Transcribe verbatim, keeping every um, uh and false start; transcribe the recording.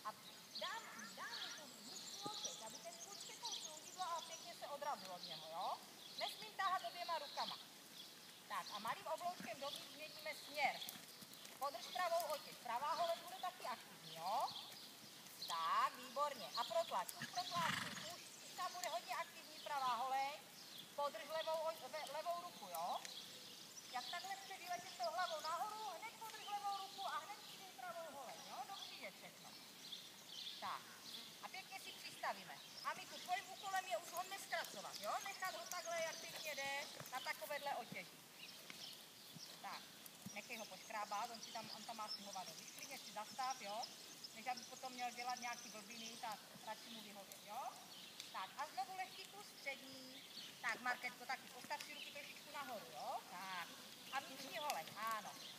A dám, dám mu tu vnitřní otěž, aby ten kůň čekal služidlo a pěkně se odrazil od něho, jo? Nesmím táhat oběma rukama. Tak a malým obloučkem dovnitř změníme směr. Podrž pravou otěž. Pravá holeň bude taky aktivní, jo? Tak, výborně. A protlač, už protlačuj. Už, už tam bude hodně aktivní pravá holeň. Podrž levou, le, levou ruku, jo? Jak takhle chce vyletět tou hlavou nahoru, hned podrž levou ruku a hned přidej pravou holeň, jo? Do kříže všechno. Tak. A pěkně si přistavíme. A my tu tvojím úkolem je už ho neskracovat, jo? Nechat ho takhle, jak pěkně jde, na takovéhle otěži. Tak. Nechej ho poškrábat, on, si tam, on tam má si hovado. Když klidně si zastav, jo? Než aby potom měl dělat nějaký blbiny, tak radši mu vyhovět, jo? Tak a znovu lehký kus střední. Tak Marketko, taky postav si ruky trošičku nahoru, jo? Tak. A vnitřní holeň, ano.